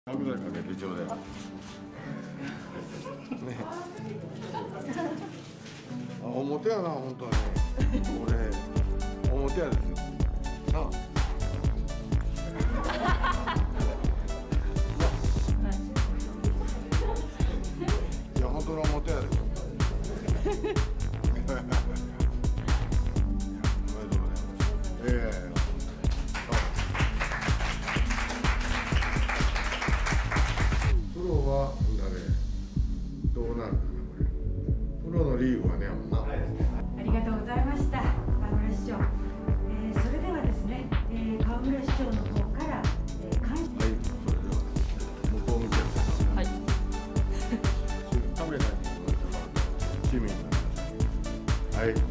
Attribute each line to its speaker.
Speaker 1: 角材かけてちょうだい。ね。あ、表やな、本当に。俺、表やです。なあ。いや、本当の表やで。おめでとうございます。プロは誰？どうなるかな、これ。プロのリーグはね、もんな。
Speaker 2: ありがとうございました、川村市長。それではですね、川村市長の方から、感謝。
Speaker 1: はい、それでは向こう向きやった。はい。カメラに向かって市民の皆さん。はい。